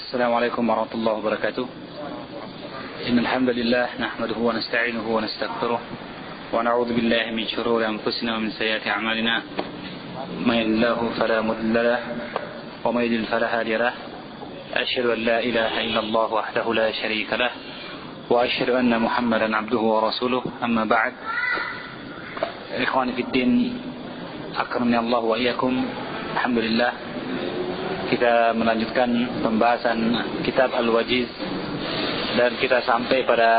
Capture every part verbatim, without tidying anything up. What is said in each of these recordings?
السلام عليكم ورحمة الله وبركاته. إن الحمد لله نحمده ونستعينه ونستغفره ونعوذ بالله من شرور أنفسنا ومن سيئات أعمالنا. من يهده الله فلا مضل له ومن يضلل فلا هادي له. أشهد أن لا إله إلا الله وحده لا شريك له وأشهد أن محمدا عبده ورسوله. أما بعد. إخواني في الدين أكرمني الله وإياكم. Alhamdulillah, kita melanjutkan pembahasan kitab Al-Wajiz dan kita sampai pada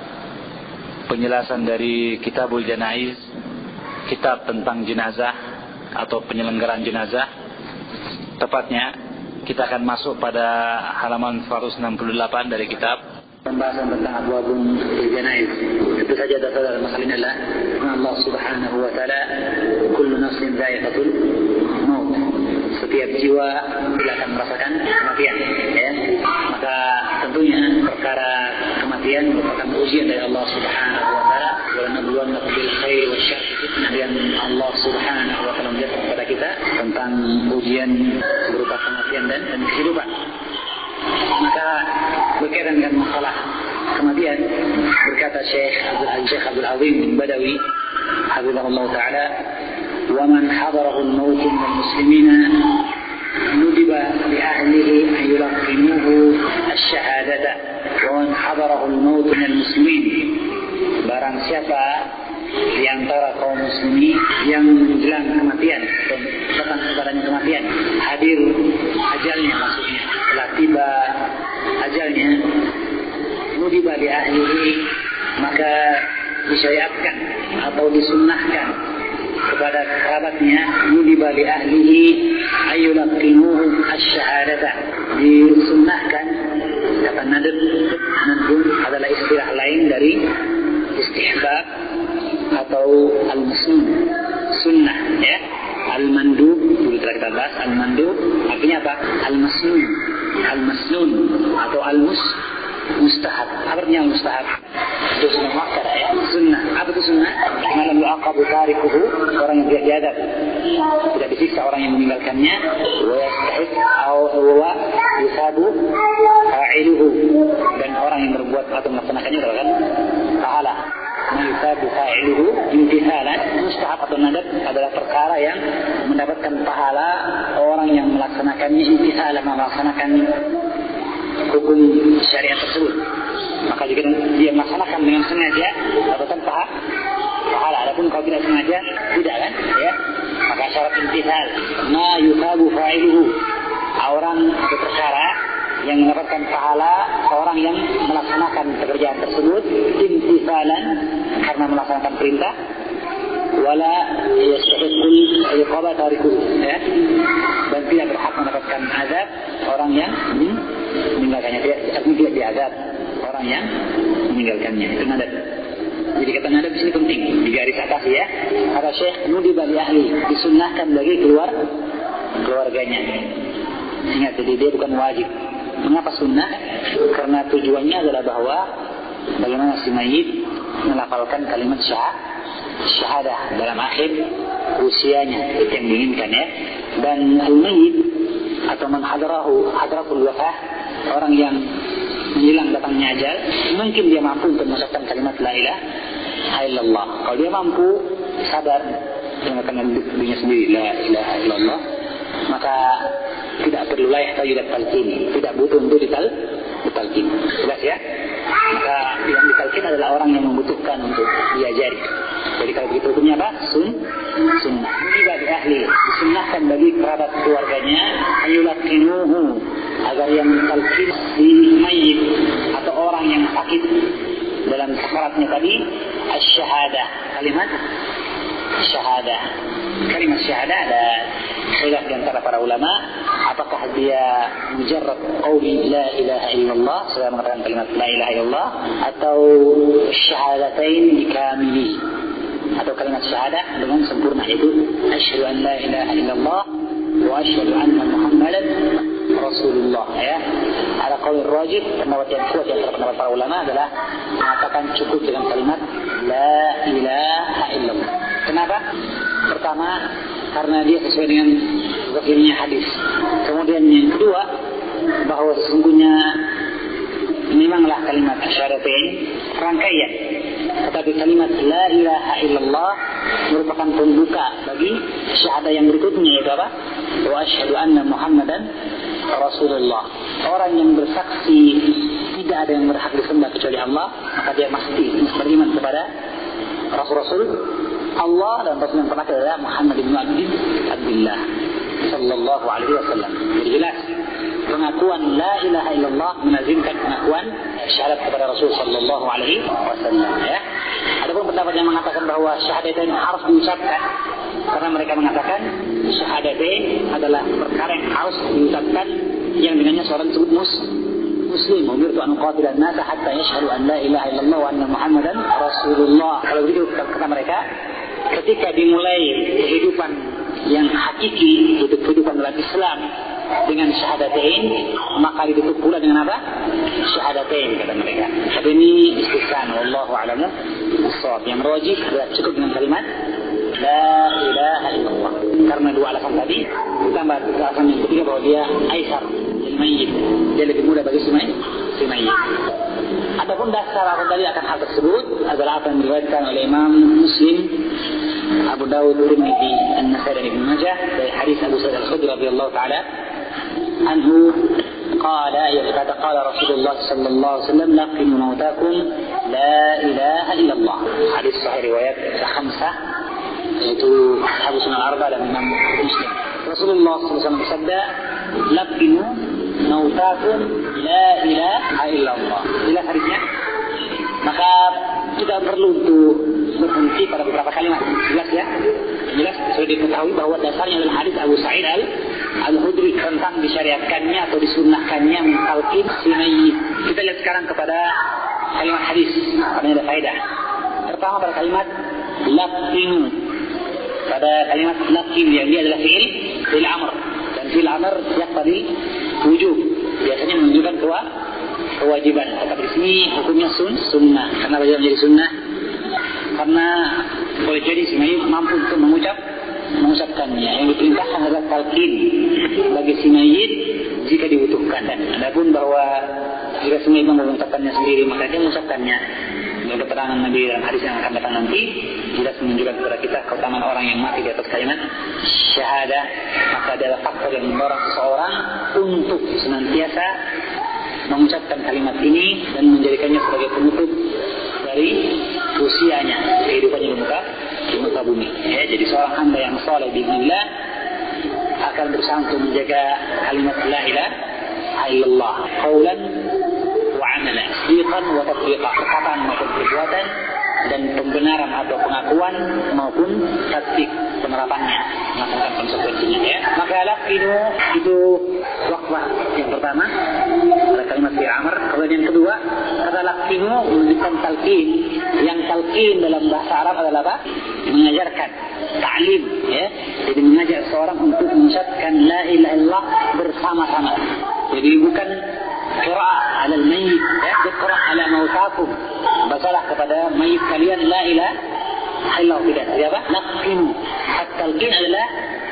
penjelasan dari Kitabul Janaiz, kitab tentang jenazah atau penyelenggaraan jenazah. Tepatnya kita akan masuk pada halaman seratus enam puluh delapan dari kitab pembahasan tentang abwabun janaiz. Itu saja dasar dari masalah ini adalah Allah Subhanahu wa taala, kullu nafsin dha'iqatul maut. Setiap jiwa tidak akan merasakan kematian, ya. Maka tentunya perkara kematian merupakan ujian dari Allah Subhanahu wa taala. Wa nabluwannakum bil khairi wasyarri fitnah, yang Allah Subhanahu wa taala menjadikan kepada kita tentang ujian berupa kematian dan, dan kehidupan. Maka berkaitan dengan masalah kematian, berkata Syekh Abdul Syekh Abdul Azim bin Badawi hafizahullah taala, wa man hadarahu al-maut min al-muslimina nudiba li ahlihi an yulaqinuhu asy-syahadata wa man hadarahu al-maut min al-muslimin. Barang siapa di antara kaum muslimin yang menjelang kematian atau datang kepadanya kematian, hadir ajalnya, maksudnya telah tiba ajalnya, nudiba li ahlihi, maka disyariatkan atau disunnahkan kepada kerabatnya, nudiba li ahlihi ayyulaqinuhu asy-syahadata, disunnahkan. Kata nadab, nadab adalah istilah lain dari istihbab atau al-musnun, sunnah, ya. Al-mandub, dulu telah kita bahas, al-mandub artinya apa? Al-masnun, al-masnun atau al-mus mustahab. Apa artinya al-mustahab? Itu sunnah muakkada, ya. Sunnah. Apa itu sunnah? Malam yu'aqabu tarikuhu, orang yang tidak diadab, tidak disiksa orang yang meninggalkannya. Wa yastahiq au wa yusabu fa'iluhu, dan orang yang berbuat atau melaksanakannya adalah pahala. Yusabu fa'iluhu imtithalan. Mustahab atau nadab adalah perkara yang mendapatkan pahala orang yang melaksanakannya, imtithalan, melaksanakan hukum syariat tersebut. Maka jika dia melaksanakan dengan sengaja, dapatkan pahala. Adapun kalau tidak sengaja, tidak, kan? Ya. Maka syarat imtithal, ma yusabu fa'iluhu, orang atau perkara yang mendapatkan pahala orang yang melaksanakan pekerjaan tersebut, imtithalan, karena melaksanakan perintah, wala yastahiqul iqaba tarikuhu, ya, dan tidak berhak mendapatkan azab orang yang meninggalkannya, tidak tidak diazab orang yang meninggalkannya. Itu nadab. Jadi kata nadab di sini penting, digaris atas, ya. Kata Syekh, nudiba li ahli, disunnahkan bagi keluar keluarganya. Ingat, jadi dia bukan wajib. Mengapa sunnah? Karena tujuannya adalah bahwa bagaimana si mayit melafalkan kalimat syah, syahadah dalam akhir usianya, itu yang diinginkan, ya. Dan al-mayit atau man hadarahu hadratul wafah, orang yang menjelang datangnya ajal, mungkin dia mampu untuk mengucapkan kalimat la ilaha illallah. Kalau dia mampu sadar dengan dirinya sendiri la ilaha illallah, maka tidak perlu layak tajudat talqin, tidak butuh untuk dital ditalqin. Jelas, ya? Maka yang ditalqin adalah orang yang membutuhkan untuk diajari. Jadi kalau begitu hukumnya apa? Sun, sunnah. Ini bagi ahli, disunnahkan bagi kerabat keluarganya, ayulaqinuhu, agar yang talqin si mayit atau orang yang sakit dalam sakaratnya tadi, asy-syahadah, kalimat syahadah. Kalimat syahadah ada khilaf di antara para ulama, apakah dia mujarrad qauli la ilaha illallah, sudah mengatakan kalimat la ilaha illallah, atau syahadatain bikamili, atau kalimat syahadah dengan sempurna, itu asyhadu an la ilaha illallah wa asyhadu anna muhammadan rasulullah, ya. Ada qaul rajih, pendapat yang kuat di antara pendapat para ulama adalah mengatakan cukup dengan kalimat la ilaha illallah. Kenapa? Pertama, karena dia sesuai dengan zahirnya hadis. Kemudian yang kedua, bahwa bahwa sesungguhnya memanglah kalimat syahadatain rangkaian, tetapi kalimat la ilaha illallah merupakan pembuka bagi syahadah yang berikutnya, yaitu apa? Wa asyhadu anna Muhammadan Rasulullah. Orang yang bersaksi tidak ada yang berhak disembah kecuali Allah, maka dia mesti beriman kepada Rasul-Rasul Allah dan Rasul yang terakhir adalah Muhammad bin Abdullah sallallahu alaihi wasallam. Jadi jelas pengakuan la ilaha illallah menazimkan pengakuan syahadat kepada Rasul sallallahu alaihi wasallam, ya. Adapun pendapat yang mengatakan bahwa syahadatain harus diucapkan, karena mereka mengatakan syahadatain adalah perkara yang harus diucapkan yang dengannya seorang disebut mus muslim. Umirtu an uqatilan nasa hatta yashhadu an la ilaha illallah wa anna Muhammadan Rasulullah. Kalau begitu kata mereka, ketika dimulai kehidupan yang hakiki, itu kehidupan dalam Islam dengan syahadatain, maka ditutup pula dengan apa? Syahadatain, kata mereka. Tapi ini istisna, wallahu a'lamu bissawab. Yang rajih cukup dengan kalimat la ilaha illallah. Karena dua alasan tadi, ditambah alasan yang ketiga bahwa dia aisar lil mayyit, dia lebih mudah bagi si mayyit. Si mayyit. Adapun dasar apa tadi akan hal tersebut adalah apa yang diriwayatkan oleh Imam Muslim, Abu Dawud, Tirmidzi, An-Nasai dan Ibnu Majah dari hadis Abu Sa'id Al-Khudri radhiyallahu taala anhu qala, ya kata qala Rasulullah sallallahu alaihi wasallam laqinu mautakum la ilaha illallah. Hadis sahih riwayat khamsah, yaitu Abu Sunan Arba dan Imam Muslim. Rasulullah sallallahu alaihi wasallam bersabda, laqinu mautakum la ilaha illallah. Jelas hadisnya. Maka tidak perlu untuk berhenti pada beberapa kalimat. Jelas ya. Jelas sudah diketahui bahwa dasarnya adalah hadis Abu Sa'id Al-Khudri tentang disyariatkannya atau disunnahkannya mentalqin si mayyit. Kita lihat sekarang kepada kalimat hadis, karena ada faedah. Pertama pada kalimat laqinu. Pada kalimat laqin yang dia adalah fi'il fi'il amr, dan fi'il amr yaqtadi wujub. Biasanya menunjukkan kewa kewajiban. Tetapi di sini hukumnya sun sunnah. Kenapa dia menjadi sunnah? Karena boleh jadi si mayyit mampu untuk mengucap mengucapkannya. Yang diperintahkan adalah talqin bagi si mayyit jika dibutuhkan. Adapun bahwa jika si mayyit mengucapkannya sendiri, maka dia mengucapkannya. Menurut keterangan Nabi dalam hadis yang akan datang nanti, jelas menunjukkan kepada kita keutamaan orang yang mati di atas kalimat syahadah. Maka adalah faktor yang mendorong seseorang untuk senantiasa mengucapkan kalimat ini dan menjadikannya sebagai penutup dari usianya, kehidupannya di muka di muka bumi. Ya, jadi seorang hamba yang saleh bismillah akan berusaha untuk menjaga kalimat la ilaha illallah qaulan wa amalan, sidqan wa tatbiqan, perkataan maupun perbuatan, dan pembenaran atau pengakuan maupun tatbiq, penerapannya, melakukan konsekuensinya, ya. Maka laqinu itu waqfah yang pertama pada kalimat fi'il amr. Kemudian yang kedua, kata laqinu menunjukkan talqin. Yang talqin dalam bahasa Arab adalah apa? Mengajarkan, ta'lim, ya. Jadi mengajak seorang untuk mengucapkan la ilaha illallah bersama-sama. Jadi bukan qira'ah 'ala al-mayyit, ya, qira'ah 'ala mautakum. Bacalah kepada mayit kalian la ilaha illallah, tidak. Jadi apa? Laqinu. At-talqin adalah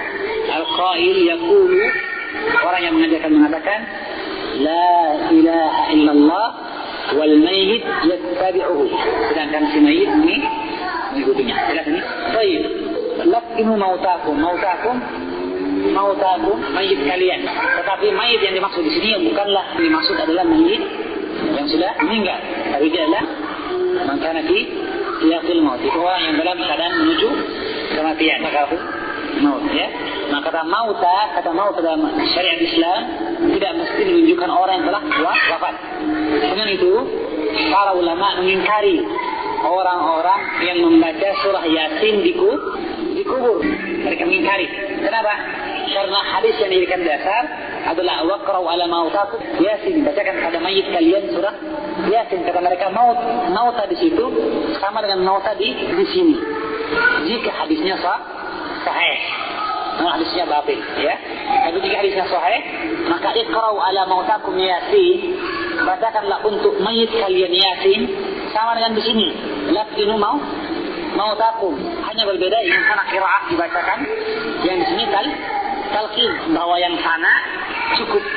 al-qail yaqulu, orang yang mengajarkan mengatakan la ilaha illallah wal mayyit yattabi'uhu, sedangkan si mayit ini mengikutinya. Jelas ini? Baik. Laqinu mautakum, mautakum mautakum mayit kalian. Tetapi mayit yang dimaksud di sini bukanlah yang dimaksud adalah mayit yang sudah meninggal, tapi dia adalah man kana fi siyaqil maut, itu orang yang dalam keadaan menuju kematian, maka maut, ya. Maka kata mauta, kata maut dalam syariat Islam tidak mesti menunjukkan orang yang telah wafat. Dengan itu para ulama mengingkari orang-orang yang membaca surah Yasin di kubur. Mereka mengingkari. Kenapa? Karena hadis yang dijadikan dasar adalah waqra'u ala mautakum Yasin, bacakan pada mayit kalian surah Yasin. Kata mereka maut, mauta di situ sama dengan mauta di di sini. Jika hadisnya sah, sahih, nah, hadisnya batil, ya. Tapi jika hadisnya sahih, maka iqra'u ala mautakum Yasin, bacakanlah untuk mayit kalian Yasin sama dengan di sini. Laqinu mau mautakum, hanya berbeda yang sana qira'ah dibacakan, yang di sini tal talqin, bahwa yang sana cukup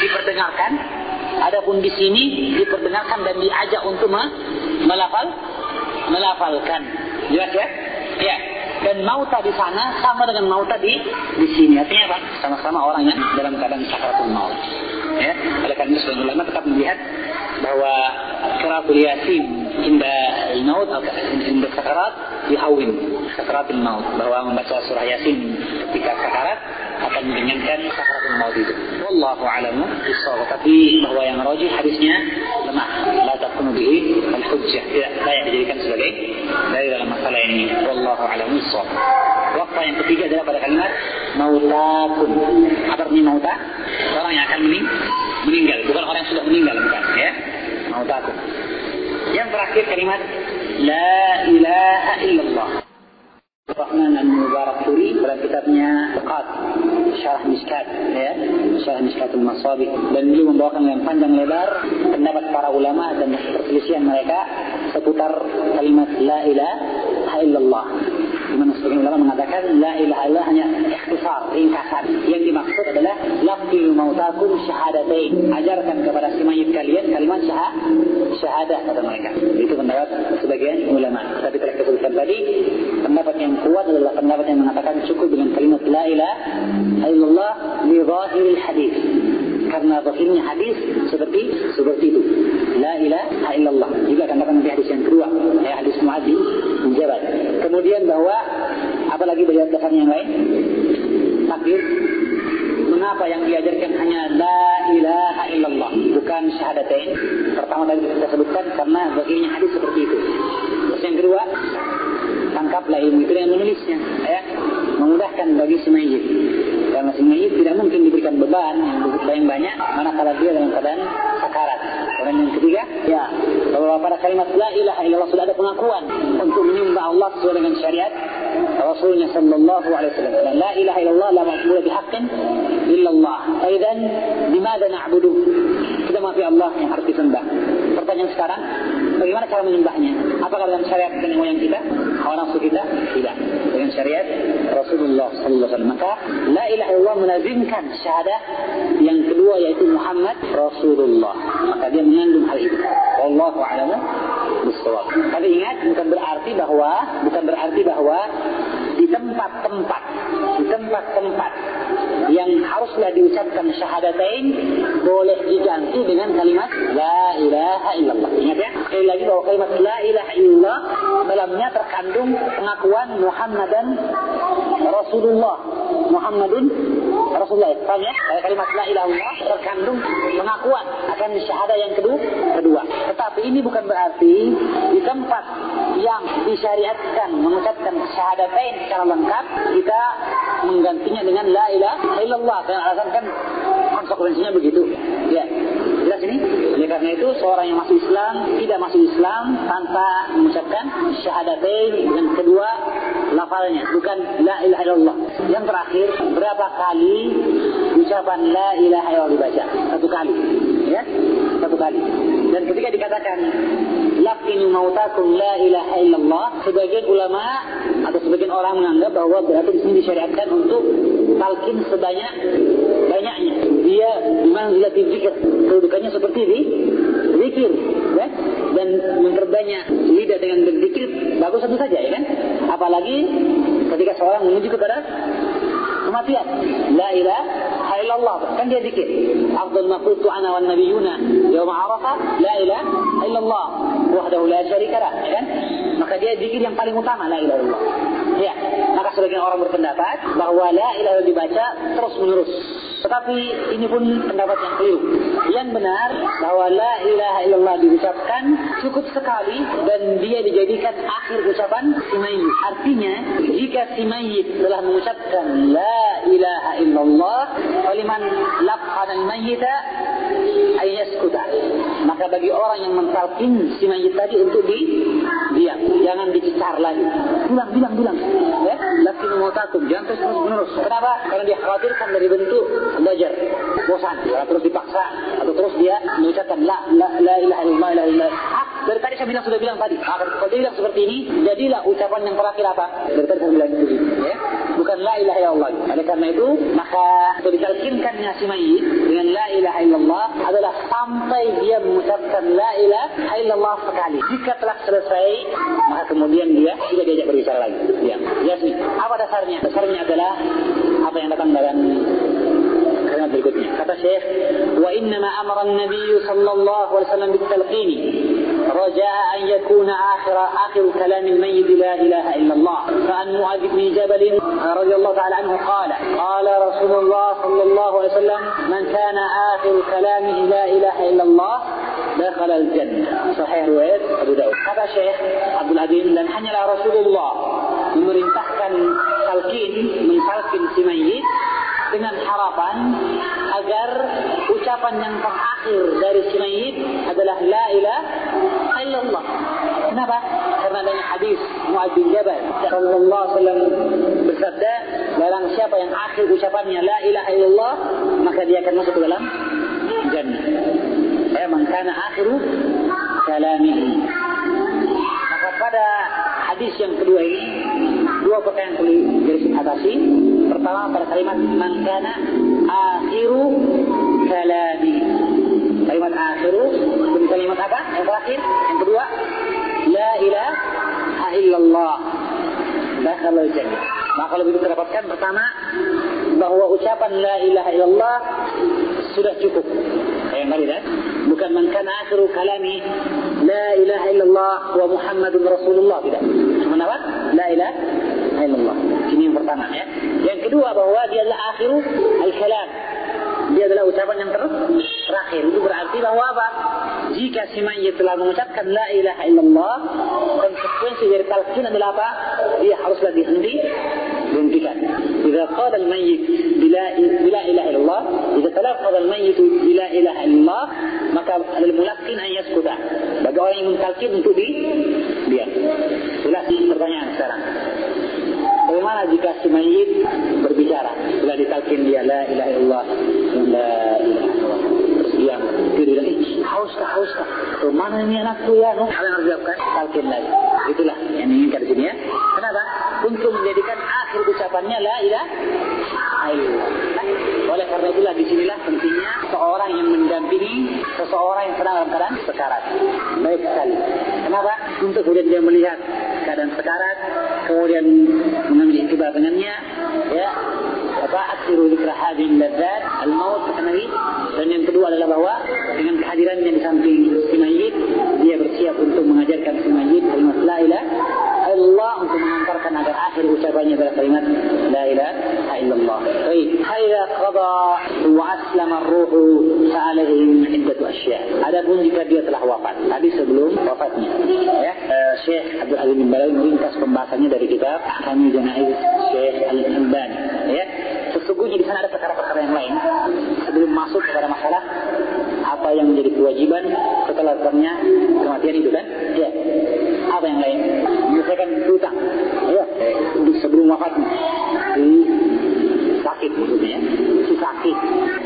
diperdengarkan. Adapun di sini diperdengarkan dan diajak untuk melafal, melafalkan. Jelas ya? Ya. Dan mauta di sana sama dengan mauta di di sini. Artinya apa? Sama-sama orang yang dalam keadaan sakaratul maut. Ya. Oleh karena itu sebagian ulama tetap melihat bahwa qiraatul yasin inda al-maut atau inda sakarat dihawin sakaratul maut, bahwa membaca surah yasin ketika sakarat akan meringankan sakaratul maut itu. Wallahu a'lamu bissawab. Tapi bahwa yang rajih hadisnya lemah, la takunu bihi al-hujjah, tidak layak dijadikan sebagai dari dalam masalah ini. Wallahu a'lamu bissawab. Waktu yang ketiga adalah pada kalimat mautakum. Apa artinya mauta? Orang yang akan mening meninggal, bukan orang yang sudah meninggal, bukan ya. Mautakum. Yang terakhir kalimat la ilaha illallah. Rahman al-Mubarakpuri dalam kitabnya Tuqat Syarah Mishkat, ya, Syarah Mishkatul Masabih, dan beliau membawakan yang panjang lebar pendapat para ulama dan perselisihan mereka seputar kalimat la ilaha illallah. Di mana sebagian ulama mengatakan la ilaha illallah hanya ikhtisar, ringkasan. Yang dimaksud adalah lafzul mautakum syahadatain. Ajarkan kepada si mayit kalian kalimat syah syahadah kata mereka. Itu pendapat sebagian ulama. Tapi telah disebutkan tadi, pendapat yang kuat adalah pendapat yang mengatakan cukup dengan kalimat la ilaha illallah li zahiril hadis. Karena zahirnya hadis seperti seperti itu. La ilaha illallah. Juga akan datang di hadis yang kedua, ya, hadis Mu'adz bin Jabal. Kemudian bahwa apalagi dari dasarnya yang lain, takbir. Mengapa yang diajarkan hanya la ilaha illallah, bukan syahadatain? Pertama tadi kita sebutkan karena zahirnya hadis seperti itu. Terus yang kedua, tangkaplah ilmu itu yang menulisnya, ya, memudahkan bagi si mayit. Karena si mayit tidak mungkin diberikan beban yang banyak manakala dia dalam keadaan sakarat. Dan yang ketiga, ya, bahwa pada kalimat la ilaha illallah sudah ada pengakuan untuk menyembah Allah sesuai dengan syariat Rasulnya sallallahu alaihi wasallam. Dan la ilaha illallah la ma'budu bihaqqin illallah. Aidan bimada na'budu? Kita mengaku Allah yang harus disembah. Pertanyaan sekarang, bagaimana cara menyembahnya? Apakah dalam syariat dengan moyang kita, hawa nafsu kita? Tidak. Dengan syariat Rasulullah sallallahu alaihi wasallam. Maka la ilaha illallah melazimkan syahadah yang kedua, yaitu Muhammad Rasulullah. Maka dia mengandung hal itu. Wallahu a'lamu bissawab. Tapi ingat, bukan berarti bahwa bukan berarti bahwa di tempat-tempat di tempat-tempat yang haruslah diucapkan syahadatain boleh diganti dengan kalimat la ilaha illallah. Ingat ya, sekali lagi bahwa kalimat la ilaha illallah dalamnya terkandung pengakuan Muhammadan Rasulullah. Muhammadun Rasulullah. Paham ya? Kalimat la ilaha illallah terkandung pengakuan akan syahadah yang kedua. kedua. Tetapi ini bukan berarti di tempat yang disyariatkan mengucapkan syahadatain secara lengkap kita menggantinya dengan la ilaha illallah. Karena alasan kan konsekuensinya begitu. Ya. Jelas ini? Oleh karena itu seorang yang masuk Islam tidak masuk Islam tanpa mengucapkan syahadatain dengan kedua lafalnya, bukan la ilaha illallah. Yang terakhir, berapa kali ucapan la ilaha illallah dibaca? Satu kali. Ya? Satu kali. Dan ketika dikatakan laqinu mautakum la ilaha illallah, sebagian ulama atau sebagian orang menganggap bahwa berarti di sini disyariatkan untuk talqin sebanyak banyaknya. Dia dimanzilati zikir, kedudukannya seperti ini, zikir, ya? Dan memperbanyak lidah dengan berzikir bagus tentu saja, ya kan? Apalagi ketika seorang menuju kepada kematian, la ilaha illallah, kan dia zikir. Afdal ma qultu ana wan nabiyuna yauma Arafah, la ilaha illallah wahdahu la syarika lah, ya kan? Maka dia zikir yang paling utama, la ilaha illallah. Ya, maka sebagian orang berpendapat bahwa la ilaha illallah dibaca terus menerus. Tetapi ini pun pendapat yang keliru. Yang benar bahwa la ilaha illallah diucapkan cukup sekali dan dia dijadikan akhir ucapan si mayit. Artinya jika si mayit telah mengucapkan la ilaha illallah, faliman laqana al-mayyita ay yaskuta. Maka bagi orang yang mentalqin si mayit tadi untuk di diam, jangan dicecar lagi. Bilang, bilang, bilang. Ya, laqinu mautakum, jangan terus menerus. Kenapa? Karena dia khawatirkan dari bentuk belajar, bosan, ya, terus dipaksa atau terus dia mengucapkan la la la ilaha illallah la ilaha illallah. Ah, dari tadi saya bilang sudah bilang tadi. Ah, kalau dia bilang seperti ini, jadilah ucapan yang terakhir apa? Dari tadi saya bilang begitu, ya. Bukan bukan la ilaha illallah. Oleh karena itu, maka ditalkinkannya si mayit dengan la ilaha illallah adalah sampai dia mengucapkan la ilaha illallah sekali. Jika telah selesai, maka kemudian dia tidak diajak berbicara lagi. Ya, Yasmi. Apa dasarnya? Dasarnya adalah apa yang datang dalam kalimat berikutnya. Kata Syekh, wa innama amara an-nabiy sallallahu alaihi wasallam bit-talqin رجاء أن يكون آخر آخر كلام الميت لا إله إلا الله. فعن معاذ بن جبل رضي الله تعالى عنه قال قال رسول الله صلى الله عليه وسلم من كان آخر كلامه لا إله إلا الله دخل الجنة. Sahih riwayat Abu Daud. Kata Syekh Abdul Adim, dan hanyalah Rasulullah memerintahkan talqin, mentalqin si mayit dengan harapan agar ucapan yang terakhir dari si mayit adalah la ilaha illallah. Kenapa? Karena adanya hadis Mu'adz bin Jabal sallallahu alaihi wasallam bersabda, barang siapa yang akhir ucapannya la ilaha illallah, maka dia akan masuk ke dalam jannah. Ya, man kana akhiru kalamihi. Maka pada hadis yang kedua ini dua perkara yang perlu garis atasi. Pertama pada kalimat man kana akhiru kalami. Kalimat akhiru dan kalimat apa? Yang terakhir, yang kedua la ilaha illallah dakhalal jannah. Maka kalau begitu terdapatkan pertama bahwa ucapan la ilaha illallah sudah cukup. Yang tadi kan? Bukan man kana akhiru kalami la ilaha illallah wa Muhammadun Rasulullah, tidak. Cuma apa? La ilaha illallah. Ini yang pertama ya. Yang kedua bahwa dia adalah akhiru al-kalam. Dia adalah ucapan yang ter terakhir. Itu berarti bahwa apa? Jika si mayit telah mengucapkan la ilaha illallah, konsekuensi dari talqin adalah apa? Dia haruslah dihenti, dihentikan. Jika qala al-mayyit bila bila ilaha illallah, jika talaqqa al-mayyit bila ilaha illallah, maka al-mulaqqin an yaskuta. Bagi orang yang mentalqin untuk di diam. Jelas pertanyaan sekarang. Bagaimana jika si mayit berbicara setelah ditalqin dia la ilaha illallah, la ilaha illallah, terus diam, dia bilang, eh, hauskah, hauskah, kemana ini anakku ya? Apa yang harus dilakukan? Talqin lagi. Itulah yang diinginkan di sini ya. Kenapa? Untuk menjadikan akhir ucapannya la ilaha illallah. Oleh karena itulah disinilah pentingnya seorang yang mendampingi seseorang yang sedang dalam keadaan sekarat. Baik sekali. Kenapa? Untuk kemudian dia melihat keadaan sekarat, kemudian mengambil iktibar dengannya, ya. Apa? Aksiru dzikra hadin ladzat al-maut kata Nabi. Dan yang kedua adalah bahwa dengan kehadirannya di samping si mayit, dia bersiap untuk mengajarkan si mayit kalimat la ilaha illallah, untuk mengantarkan agar akhir ucapannya adalah kalimat la ilaha illallah. Baik, haida qada wa aslama ar-ruhu sa'alahum iddatu asya'. Adapun jika dia telah wafat, tadi sebelum wafatnya, ya, uh, Syekh Abdul Aziz bin Balawi meringkas pembahasannya dari kitab Ahkamul Janaiz Syekh Al-Albani, ya. Sesungguhnya di sana ada perkara-perkara yang lain sebelum masuk kepada masalah apa yang menjadi kewajiban setelah datangnya kematian itu kan? Ya. Apa yang lain? Menyelesaikan hutang. Ya, sebelum wafatnya. Si sakit maksudnya ya. Si sakit.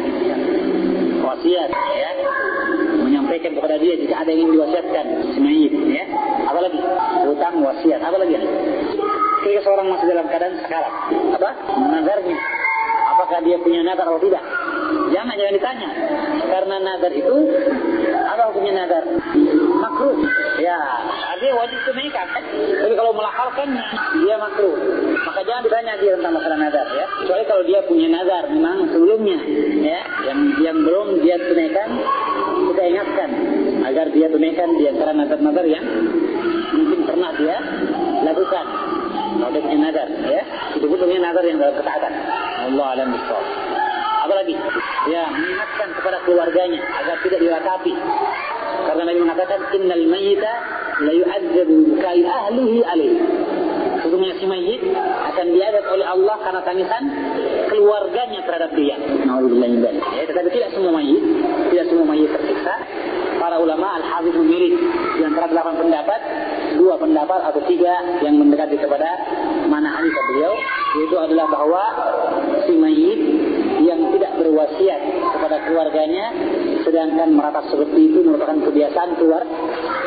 Wasiat ya. Menyampaikan kepada dia jika ada yang ingin diwasiatkan si mayit ya. Apalagi hutang, wasiat, apa lagi? Ketika seorang masih dalam keadaan sekarat, apa? Nazarnya. Apakah dia punya nazar atau tidak? Jangan jangan ditanya. Karena nazar itu apa hukumnya nazar? Makruh. Ya, artinya wajib tunaikan. Tapi kalau melahalkan dia makruh. Maka jangan ditanya dia tentang masalah nazar ya. Kecuali kalau dia punya nazar memang sebelumnya ya, yang yang belum dia tunaikan, kita ingatkan agar dia tunaikan di antara nazar-nazar yang mungkin pernah dia lakukan. Kalau dia punya nazar ya, itu punya nazar yang dalam ketaatan. Allah alam bisawab. Apalagi ya, mengingatkan kepada keluarganya agar tidak diratapi. Karena Nabi mengatakan innal mayyita la yu'adzabu kai ahlihi alaihi. Sesungguhnya si mayit akan diazab oleh Allah karena tangisan keluarganya terhadap dia. Nauzubillah min dzalik. Ya, tetapi tidak semua mayit, tidak semua mayit tersiksa. Para ulama al-hafiz memilih di antara delapan pendapat, dua pendapat atau tiga yang mendekati kepada mana hadis beliau, yaitu adalah bahwa si mayit yang tidak berwasiat kepada keluarganya sedangkan meratap seperti itu merupakan kebiasaan keluar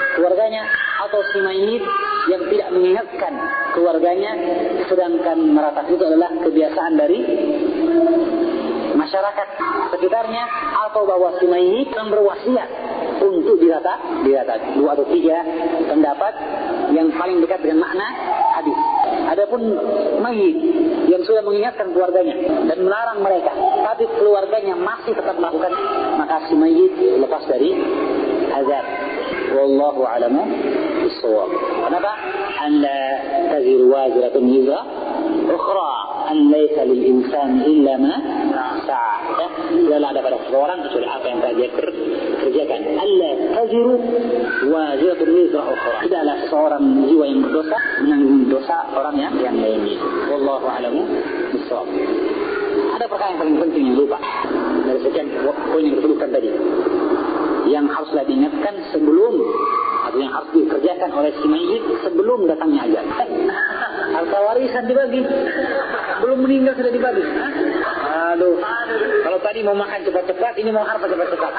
keluarganya, atau si mayit yang tidak mengingatkan keluarganya, sedangkan meratapi itu adalah kebiasaan dari masyarakat sekitarnya, atau bahwa si mayit yang berwasiat untuk dirata, dirata. Dua atau tiga pendapat yang paling dekat dengan makna hadis. Adapun mayit yang sudah mengingatkan keluarganya dan melarang mereka, tapi keluarganya masih tetap melakukan, maka si mayit lepas dari azab. Wallahu a'lamu bissawab. Kenapa? An la taziru waziratun wizra ukhra, an laysa lil insani illa ma sa'a. Tidak ada pada seseorang kecuali apa yang telah dia kerjakan. Alla taziru waziratun wizra ukhra. Tidaklah seseorang jiwa yang berdosa menanggung dosa orang yang yang lainnya. Wallahu a'lamu bissawab. Ada perkara yang paling penting yang lupa dari sekian poin yang disebutkan tadi, yang haruslah diingatkan sebelum, atau yang harus dikerjakan oleh si mayit sebelum datangnya ajal. Harta warisan dibagi, belum meninggal sudah dibagi. Aduh, kalau tadi mau makan cepat-cepat, ini mau harta cepat-cepat.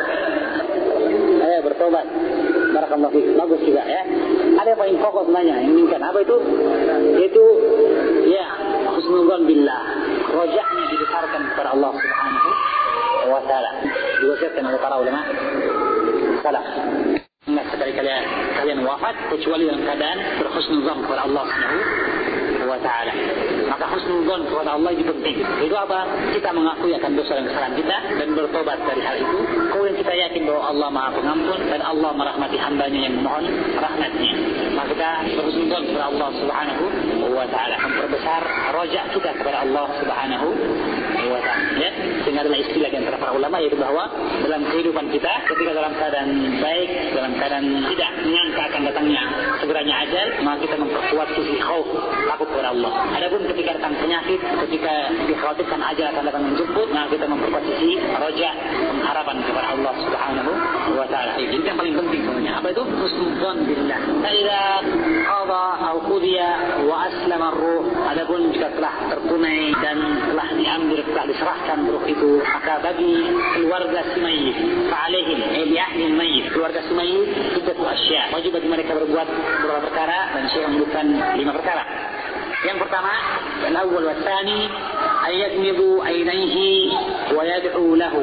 Ayo bertobat. Barakallahu fiik. Bagus juga ya. Ada yang paling pokok sebenarnya yang inginkan apa itu? Yaitu ya husnul dzan billah. Rojaknya dibesarkan kepada Allah Subhanahu wa taala. Diwasiatkan oleh para ulama salaf. Jangan sekali kalian kalian wafat kecuali dalam keadaan berhusnul dzan kepada Allah Subhanahu wa taala. Maka husnul dzan kepada Allah itu penting. Itu apa? Kita mengakui akan dosa dan kesalahan kita dan bertobat dari hal itu. Kemudian kita yakin bahwa Allah Maha Pengampun dan Allah merahmati hambanya yang mohon rahmatnya. Maka kita berhusnul dzan kepada Allah Subhanahu wa taala, memperbesar rojak kita kepada Allah Subhanahu wa taala. Ya, sehingga adalah istilah yang para ulama, yaitu bahwa dalam kehidupan kita ketika dalam keadaan baik, dalam keadaan tidak menyangka akan datangnya segeranya ajal, maka kita memperkuat sisi khauf, takut kepada Allah. Adapun ketika datang penyakit, ketika dikhawatirkan ajal akan datang menjemput, maka kita memperkuat sisi roja, pengharapan kepada Allah Subhanahu wa taala. Ini yang paling penting sebenarnya. Apa itu? Husnul dzan billah. Idza qada atau qudiya wa aslama ar-ruh. Adapun jika telah tertunai dan telah diambil, telah diserahkan ruh itu, maka bagi keluarga si mayit, fa'alaihim ay bi ahli al-mayyit, keluarga si mayit itu asya, wajib bagi mereka berbuat beberapa perkara, dan Syekh menyebutkan lima perkara. Yang pertama, al-awwal wa tsani ayadmidu ainaihi wa yad'u lahu,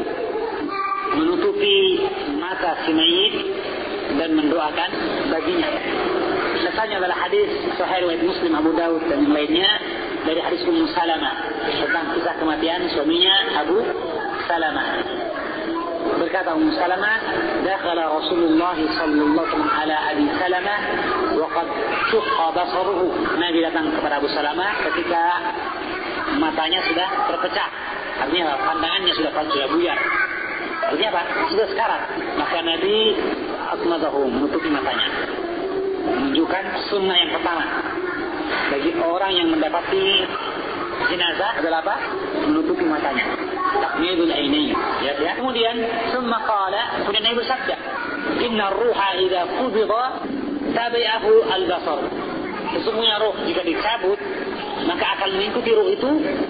menutupi mata si mayit dan mendoakan baginya. Dasarnya adalah hadis Sahih riwayat Muslim, Abu Daud dan yang lainnya dari hadis Ummu Salamah tentang kisah kematian suaminya Abu Salamah. Berkata Ummu Salamah, "Dakhala Rasulullah sallallahu alaihi wasallam ala Abi Salamah wa qad shaqqa basaruhu." Nabi datang kepada Abu Salamah ketika matanya sudah terpecah. Artinya pandangannya sudah sudah buyar. Artinya apa? Sudah sekarat. Maka Nabi akmadahu, menutupi matanya. Menunjukkan sunnah yang pertama bagi orang yang mendapati jenazah adalah apa? Menutupi matanya. Takmidul ainain. Ya, ya. Kemudian summa qala, kemudian Nabi bersabda, "Inna ruha idza qubida tabi'ahu al-basar." Sesungguhnya ruh jika dicabut, maka akan mengikuti ruh itu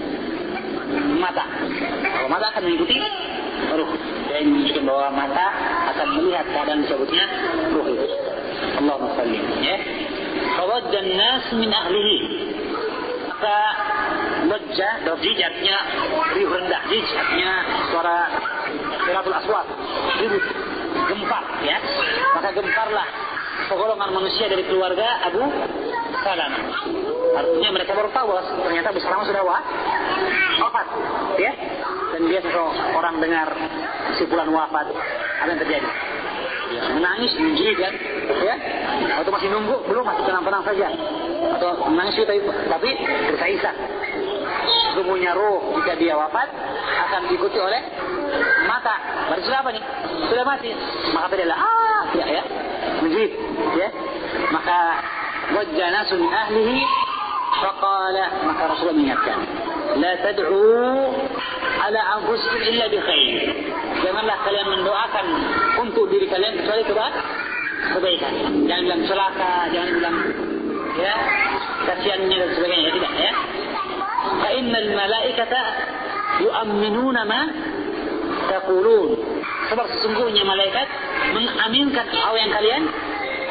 mata. Kalau mata akan mengikuti ruh. Dan menunjukkan bahwa mata akan melihat keadaan disebutnya ruh itu. Allahumma salli. Ya. Fawadda an-nas min ahlihi. Maka wajah, dajjaj artinya riuh rendah, jij artinya suara khilaful aswat, ribut, gempar, ya. Maka gemparlah segolongan manusia dari keluarga Abu Salamah. Artinya mereka baru tahu bahwa ternyata Abu Salamah sudah wafat, ya. Dan biasa kalau orang dengar kesimpulan wafat, apa yang terjadi? Ya, menangis, menjerit kan, ya. Atau masih nunggu, belum, masih tenang-tenang saja. Atau menangis tapi, tapi gersah-isah. Sesungguhnya ruh jika dia wafat akan diikuti oleh mata. Berarti sudah apa nih? Sudah mati. Maka dia lah, ah, ya, ya, menjerit, ya. Maka wajjah nasun ahlihi, faqala, maka Rasulullah mengingatkan, la tad'u ala anfusikum illa bi khair. Janganlah kalian mendoakan untuk diri kalian kecuali kebaikan. Jangan bilang celaka, jangan bilang ya kasihannya dan sebagainya, tidak, ya. Fa innal malaikata yu'minuna ma taqulun. Sebab sesungguhnya malaikat mengaminkan apa yang kalian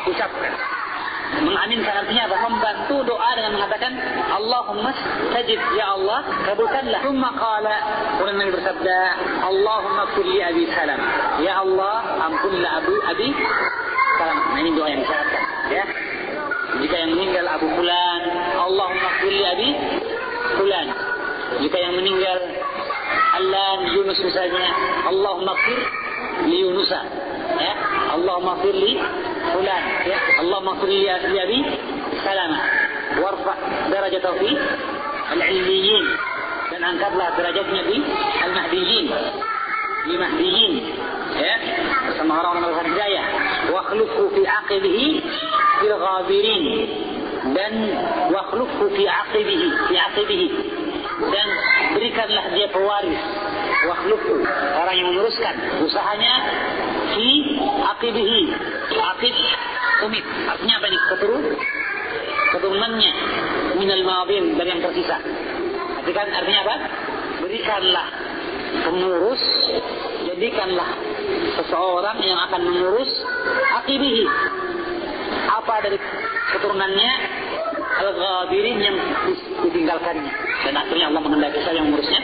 ucapkan. Mengaminkan artinya apa? Membantu doa dengan mengatakan Allahumma stajib, ya Allah kabulkanlah. Tsumma qala, kemudian Nabi bersabda, Allahumma qul li abi Salam, ya Allah ampunlah Abu Abi Salam. Nah, ini doa yang disyaratkan, ya. Jika yang meninggal Abu Fulan, Allahumma qul li Abi Fulan. Jika yang meninggal Alan Yunus misalnya, Allahumma qul li Yunusa, ya. Allahumma qul li Fulan, ya. Allahumma qul li Abi Salamah warfa darajatahu fi al-'illiyyin, dan angkatlah derajatnya di al-mahdiyyin, di mahdiyin, ya, bersama orang-orang yang berhidayah. Wa khlufu fi aqibihi fil ghabirin, dan wa khlufu fi aqibihi fi aqibihi, dan berikanlah dia pewaris. Wa khlufu, orang yang meneruskan usahanya, fi aqibihi, aqib umit, artinya apa ini? Keturun keturunannya, minal madin, dari yang tersisa. Artikan artinya apa? Berikanlah pengurus, jadikanlah seseorang yang akan mengurus aqibihi, apa dari keturunannya, al-ghabirin, yang ditinggalkannya, dan akhirnya Allah menghendaki saya yang mengurusnya,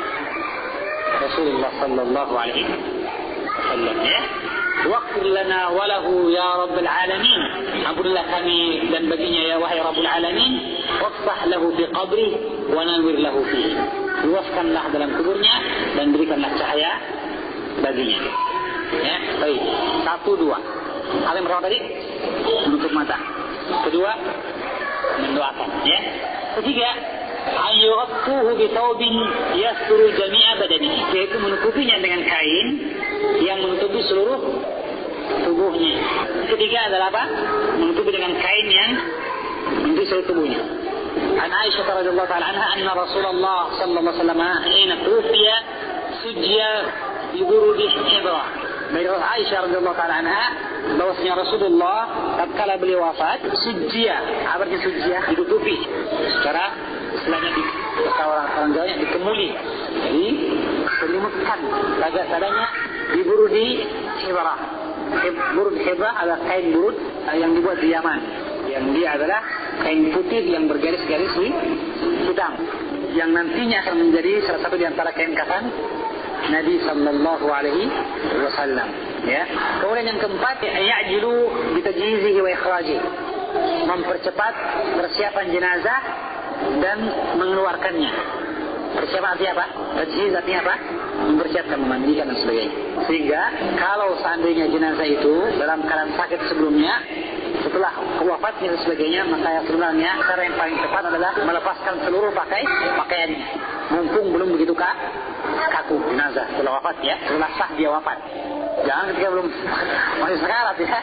Rasulullah sallallahu alaihi wasallam, ya. Waqfir lana wa lahu ya Rabbal alamin, ampunilah kami dan baginya ya wahai Rabbul alamin. Wafsah lahu fi qabri wa nawwir lahu fihi, luaskanlah dalam kuburnya dan berikanlah cahaya baginya, ya. Baik, satu dua. Apa yang pertama tadi? Menutup mata. Kedua, mendoakan, ya. Ketiga, ayyughtuhu bi thawbin yasturu jami'a badanihi, yaitu menutupinya dengan kain yang menutupi seluruh tubuhnya. Ketiga adalah apa? Menutupi dengan kain yang menutupi seluruh tubuhnya. An Aisyah radhiyallahu ta'ala anha anna Rasulullah sallallahu alaihi wasallam hina tufiya sujja bi burudi hibra. Dari Aisyah radhiyallahu ta'ala anha bahwasanya Rasulullah tatkala beliau wafat, sujja, apa artinya sujja? Ditutupi secara istilahnya di orang orang Jawanya dikemuli, jadi selimutkan dada-dadanya diburu di hibra. Burud hibra adalah kain burud yang dibuat di Yaman, yang dia adalah kain putih yang bergaris-garis hitam, yang nantinya akan menjadi salah satu di antara kain kafan Nabi sallallahu alaihi wasallam, ya. Kemudian yang keempat, ya'jilu bi tajhizihi wa ikhrajihi, mempercepat persiapan jenazah dan mengeluarkannya. Persiapan artinya apa? Tajhiz artinya apa? Mempersiapkan, memandikan dan sebagainya. Sehingga kalau seandainya jenazah itu dalam keadaan sakit sebelumnya, setelah wafatnya dan sebagainya, maka yang sebenarnya cara yang paling tepat adalah melepaskan seluruh pakai pakaiannya, mumpung belum begitu kak kaku jenazah setelah wafat, ya. Setelah sah dia wafat, jangan ketika belum masih sekarat, ya.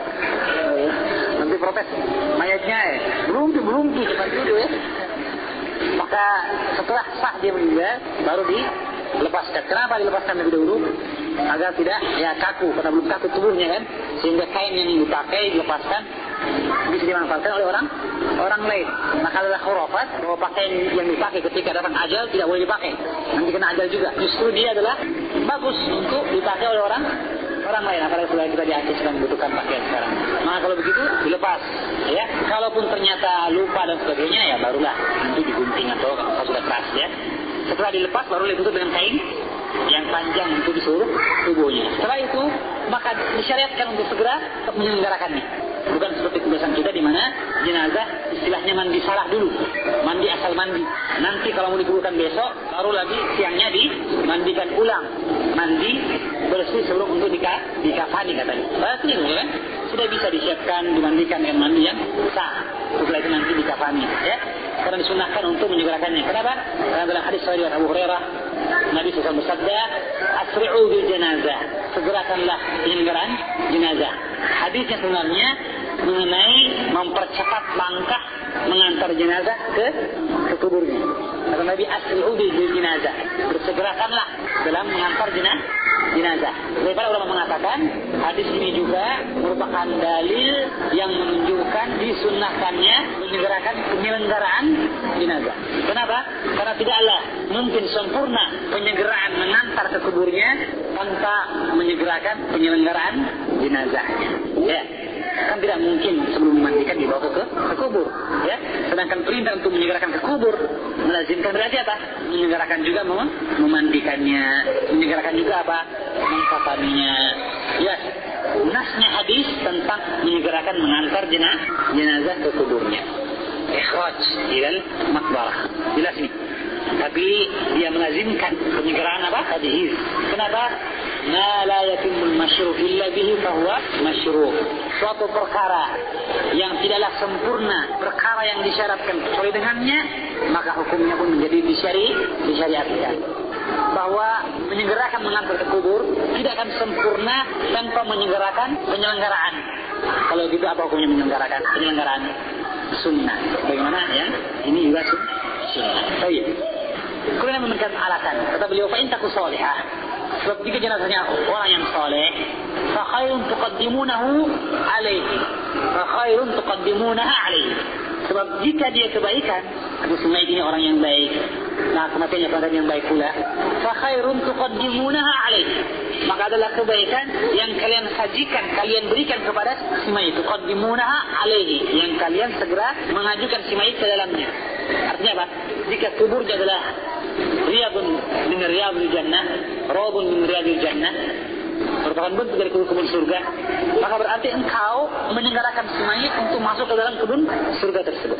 Nanti protes mayatnya, ya. belum belum cepat dulu, ya. Maka setelah sah dia meninggal baru dilepaskan. Kenapa dilepaskan lebih dahulu? Agar tidak ya kaku, karena belum kaku tubuhnya, kan, sehingga kain yang dipakai dilepaskan bisa dimanfaatkan oleh orang orang lain. Maka adalah khurafat bahwa pakaian yang dipakai ketika datang ajal tidak boleh dipakai, nanti kena ajal juga. Justru dia adalah bagus untuk dipakai oleh orang orang lain, apalagi setelah kita di akhir sedang membutuhkan pakaian sekarang. Maka kalau begitu dilepas, ya. Kalaupun ternyata lupa dan sebagainya, ya barulah nanti digunting atau kalau sudah keras, ya. Setelah dilepas baru ditutup dengan kain yang panjang untuk di seluruh tubuhnya. Setelah itu maka disyariatkan untuk segera menyelenggarakannya. Bukan seperti kebiasaan kita di mana jenazah istilahnya mandi salah dulu, mandi asal mandi. Nanti kalau mau dikuburkan besok, baru lagi siangnya dimandikan ulang, mandi bersih sebelum untuk dikafani katanya. Berarti itu, kan? Sudah bisa disiapkan, dimandikan dengan mandi yang sah. Setelah itu nanti dikafani, ya. Karena disunahkan untuk menyegerakannya. Kenapa? Karena dalam hadis riwayat Abu Hurairah, Nabi shallallahu alaihi wasallam bersabda, "Asri'u bil janazah." Segerakanlah penyelenggaraan jenazah. Hadisnya sebenarnya mengenai mempercepat langkah mengantar jenazah ke ke kuburnya. Kata Nabi, "Asri'u bil janazah." Bersegerakanlah dalam mengantar jenazah. jenazah. Para ulama mengatakan hadis ini juga merupakan dalil yang menunjukkan disunnahkannya menyegerakan penyelenggaraan jenazah. Kenapa? Karena tidaklah mungkin sempurna penyegerakan mengantar ke kuburnya tanpa menyegerakan penyelenggaraan jenazahnya. Ya. kan tidak mungkin sebelum memandikan dibawa ke, ke kubur, ya. Sedangkan perintah untuk menyegerakan ke kubur melazimkan berarti apa? Menyegerakan juga mem memandikannya, menyegerakan juga apa? Mengkafaninya. Ya, nasnya hadis tentang menyegerakan mengantar jenazah jenazah ke kuburnya. Ikhraj ilal maqbarah. Jelas ini. Tapi dia melazimkan penyegerakan apa? Hadis. Kenapa? Ma la yatimul masyru' illa bihi fahuwa masyru'. Suatu perkara yang tidaklah sempurna, perkara yang disyaratkan kecuali dengannya, maka hukumnya pun menjadi disyari disyariatkan. Bahwa menyegerakan mengantar ke kubur tidak akan sempurna tanpa menyegerakan penyelenggaraan. Kalau gitu apa hukumnya menyelenggarkan penyelenggaraan? Sunnah. Bagaimana ya? Ini juga sunnah. Baik. Kemudian memberikan alasan. Kata beliau, fa in taku salihah. Sebab jika jenazahnya orang yang saleh, fa khairun tuqaddimunahu alaihi. Fa khairun tuqaddimunaha alaihi. Sebab jika dia kebaikan, atau semai ini orang yang baik, nah kematiannya orang yang baik pula, fa khairun tuqaddimunaha alaihi. Maka adalah kebaikan yang kalian sajikan, kalian berikan kepada si mayit. Tuqaddimunaha alaihi, yang kalian segera mengajukan si mayit ke dalamnya. Artinya apa? Jika kuburnya adalah riyadun min riyadil jannah, rawdun min riyadil jannah, merupakan bentuk dari kebun surga, maka berarti engkau menyelenggarakan si mayit untuk masuk ke dalam kebun surga tersebut.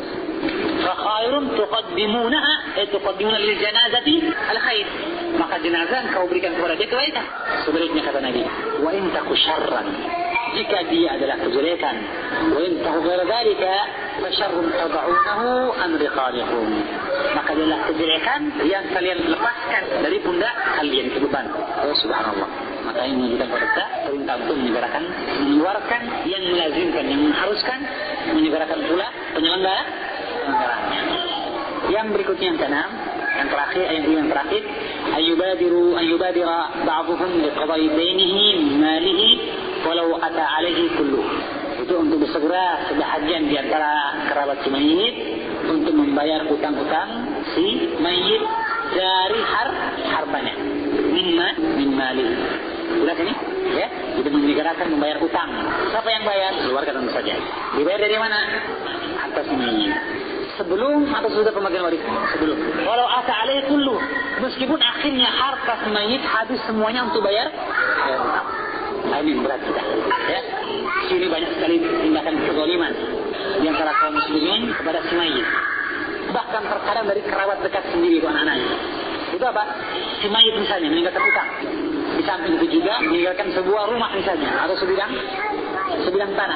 Fa khairun tuqaddimunaha, ay tuqaddimuna lil janazati al khair. Maka jenazah engkau berikan kepada dia kebaikan. Sebaliknya kata Nabi, wa in taku syarran, jika dia adalah kejelekan, wa in taku ghaira dzalika fa syarrun tad'unahu an riqalikum, maka adalah kejelekan yang kalian lepaskan dari pundak kalian ke beban. Oh subhanallah. Maka ini menunjukkan kepada kita perintah untuk menyegerakan, mengeluarkan yang melazimkan, yang mengharuskan, menyegerakan pula penyelenggara penyelenggaraannya. Yang berikutnya yang keenam, yang terakhir, yang yang terakhir, ayubadiru ayubadira ba'dhum liqada'i bainihi malihi walau ata alaihi kullu. Itu untuk bersegera sebahagian di antara kerabat si mayit untuk membayar utang-utang si mayit dari har hartanya, minma min mali. Sudah ini, ya, kita menyegerakan membayar utang. Siapa yang bayar? Keluarga tentu saja. Dibayar dari mana? Harta si mayit. Sebelum atau sudah pembagian waris? Sebelum. Walau ata alaihi kullu, meskipun akhirnya harta si mayit habis semuanya untuk bayar bayar utang. Ini berat kita. Ya. Sini banyak sekali tindakan kezaliman di antara kaum muslimin kepada si mayit. Bahkan terkadang dari kerabat dekat sendiri itu anak-anaknya. Itu apa? Si mayit misalnya meninggalkan utang. Di samping itu juga meninggalkan sebuah rumah misalnya atau sebidang sebidang tanah.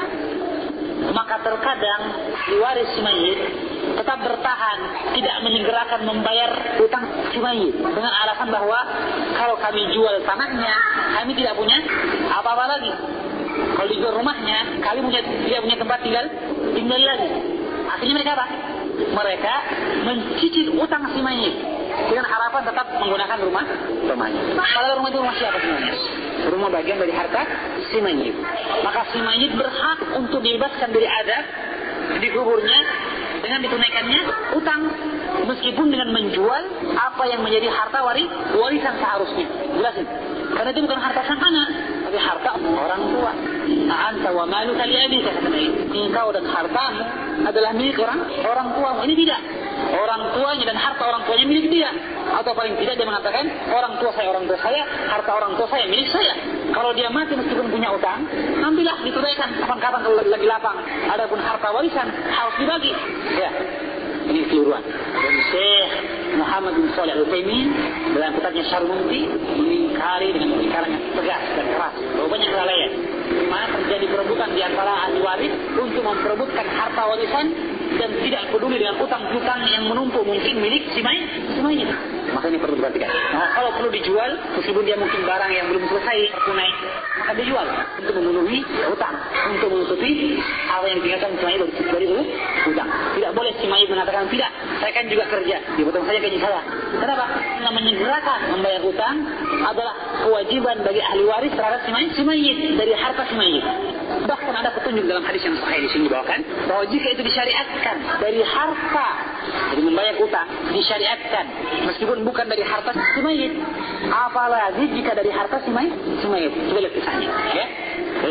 Maka terkadang diwaris si mayit tetap bertahan, tidak menyegerakan membayar utang si mayit dengan alasan bahwa kalau kami jual tanahnya, kami tidak punya apa-apa lagi. Kalau dijual rumahnya, kami punya, tidak punya tempat tinggal, tinggal lagi. Akhirnya mereka apa? Mereka mencicil utang si mayit dengan harapan tetap menggunakan rumah rumahnya. Kalau rumah itu rumah siapa sebenarnya? Rumah bagian dari harta si mayit. Maka si mayit berhak untuk dibebaskan dari azab di kuburnya dengan ditunaikannya utang, meskipun dengan menjual apa yang menjadi harta waris warisan seharusnya. Jelasin. Karena itu bukan harta sang anak, tapi harta orang tua. Anta wa maluka li abika, kata Nabi. Engkau dan hartamu adalah milik orang orang tuamu. Ini tidak. Orang tuanya dan harta orang tuanya milik dia. Atau paling tidak dia mengatakan, orang tua saya, orang tua saya, harta orang tua saya milik saya. Kalau dia mati meskipun punya utang, ambillah, ditunaikan kapan-kapan kalau lagi lapang. Adapun harta warisan harus dibagi. Ya. Ini keseluruhan. Dan Syekh Muhammad bin Shalih Al-Utsaimin dalam kitabnya Syarh Mumti mengingkari dengan pengingkaran yang tegas dan keras bahwa banyak kelalaian di mana terjadi perebutan di antara ahli waris untuk memperebutkan harta warisan dan tidak peduli dengan utang-utang yang menumpuk mungkin milik si mayit, si mayit. Maka ini perlu diperhatikan. Nah, kalau perlu dijual, meskipun dia mungkin barang yang belum selesai tertunai, maka dijual untuk memenuhi utang, untuk menutupi apa yang ditinggalkan si mayit dari, dari utang. Tidak boleh si mayit mengatakan tidak, saya kan juga kerja, dipotong saja gaji saya. Kenapa? Karena menyegerakan membayar utang adalah kewajiban bagi ahli waris terhadap si mayit, si mayit dari harta si mayit. Bahkan ada petunjuk dalam hadis yang sahih di sini dibawakan bahwa jika itu disyariatkan dari harta, jadi membayar utang disyariatkan meskipun bukan dari harta si mayit, apalagi jika dari harta si mayit, si mayit. Kita lihat kisahnya, ya. Kita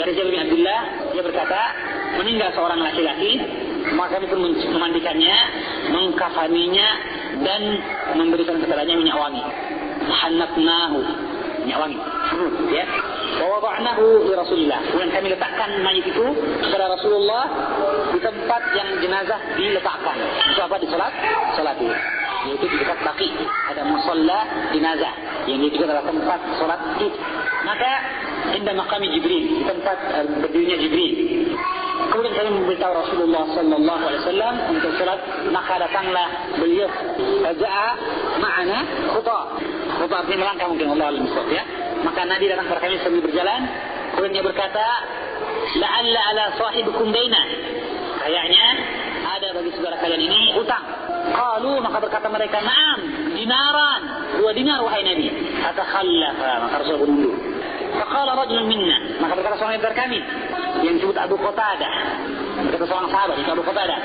Dari Jabir bin Abdullah, dia berkata, meninggal seorang laki-laki, maka kami pun memandikannya, mengkafaninya, dan memberikan kepadanya minyak wangi. Hannatnahu, minyak wangi. Ya. Wa wada'nahu li Rasulillah. Kemudian kami letakkan mayit itu kepada Rasulullah di tempat yang jenazah diletakkan. Itu apa? Di salat, salat itu. Yaitu di dekat Baqi, ada musalla jenazah yang itu adalah tempat salat Id. Maka inda maqami Jibril, di tempat uh, berdirinya Jibril. Kemudian kami memberitahu Rasulullah sallallahu alaihi wasallam untuk salat, maka datanglah beliau. Faja'a ma'ana khuta. Khuta artinya melangkah mungkin, Allah alim bisawab, ya. Maka Nabi datang kepada kami sambil berjalan. Kemudian dia berkata, la'alla ala sahibikum daina. Kayaknya ada bagi saudara kalian ini utang. Qalu, maka berkata mereka, na'am, dinaran, dua dinar wahai Nabi. Fatakhallafa, maka Rasul mundur. Faqala rajulun minna, maka berkata seorang dari kami yang disebut Abu Qatadah. Berkata seorang sahabat itu Abu Qatadah,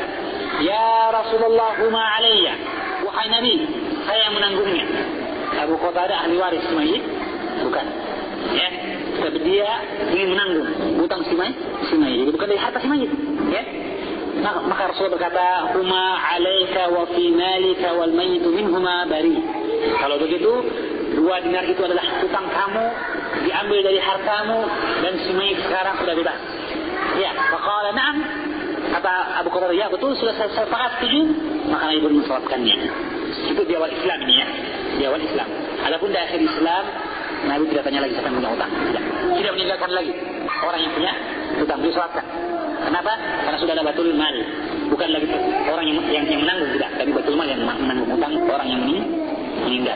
ya Rasulullah huma alayya, wahai Nabi, saya yang menanggungnya. Abu Qatadah ahli waris mayit? Bukan. Ya, tapi dia ingin menanggung hutang si mayit, si mayit. Jadi bukan dari harta si mayit. Ya. Nah, maka Rasulullah berkata, huma alayka wa fi malika wal mayyitu minhuma bari. Kalau begitu, dua dinar itu adalah hutang kamu, diambil dari hartamu, dan si mayit sekarang sudah bebas. Ya, faqala na'am. Kata Abu Qatadah, ya betul, sudah saya sepakat setuju. Maka Nabi pun mensalatkannya. Itu di awal Islam ini, ya. Di awal Islam. Adapun di akhir Islam, Nabi tidak tanya lagi siapa yang punya hutang. Tidak. Tidak meninggalkan lagi orang yang punya hutang, disalatkan. Kenapa? Karena sudah ada batul mal. Bukan lagi orang yang yang, yang menanggung, tidak. Tapi batul mal yang menanggung hutang orang yang meninggal.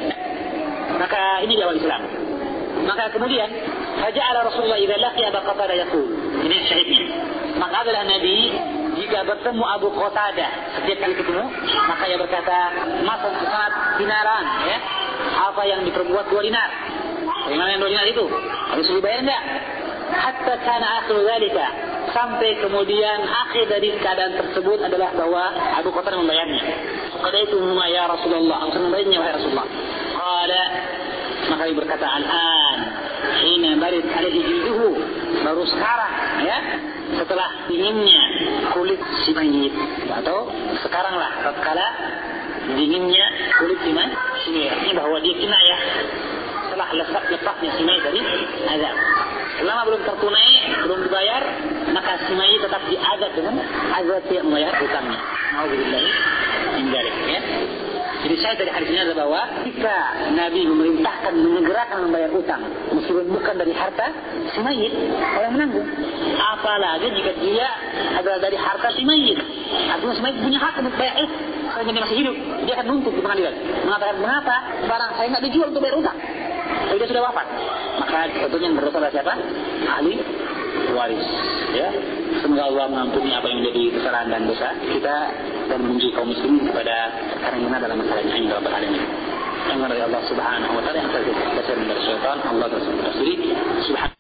Maka ini di awal Islam. Maka kemudian, faja'ala Rasulullah idza laqiya Abu Qatadah yaqul. Ini syahidnya. Maka adalah Nabi jika bertemu Abu Qatadah, setiap kali ketemu, maka ia berkata, masa sangat dinaran, ya. Apa yang diperbuat dua dinar? Bagaimana yang dua dinar itu? Harus dibayar enggak? Hatta kana akhir dzalika, sampai kemudian akhir dari keadaan tersebut adalah bahwa Abu Qatadah membayarnya. Qadaitu huma ya Rasulullah, aku membayarnya wahai Rasulullah. Qala, maka dia berkata, al-an hina barid alaihi jilduhu, baru sekarang, ya, setelah dinginnya kulit si mayit, atau sekaranglah tatkala dinginnya kulit si mayit, ini bahwa dia kena, ya, setelah lepas lepasnya si mayit dari azab. Selama belum tertunai, belum dibayar, maka si mayit tetap diazab dengan azab yang membayar hutangnya. Alhamdulillah, indalik, ya. Jadi saya dari hadis ini adalah bahwa jika Nabi memerintahkan menyegerakan membayar utang, meskipun bukan dari harta si mayit, orang menanggung. Apalagi jika dia adalah dari harta si mayit, artinya si mayit punya hak untuk bayar. Eh, saya jadi masih hidup, dia akan nuntut di pengadilan, mengatakan mengapa barang saya nggak dijual untuk bayar utang, tapi dia sudah wafat. Maka tentunya yang berdosa adalah siapa? Ahli waris. Ya, semoga Allah mengampuni apa yang menjadi kesalahan dan dosa kita dan menunjuk kaum muslimin kepada perkara yang benar dalam masalah ini dalam perkara ini. Yang dari Allah Subhanahu wa taala, yang terjadi dari syaitan, Allah dan Rasul. Subhanahu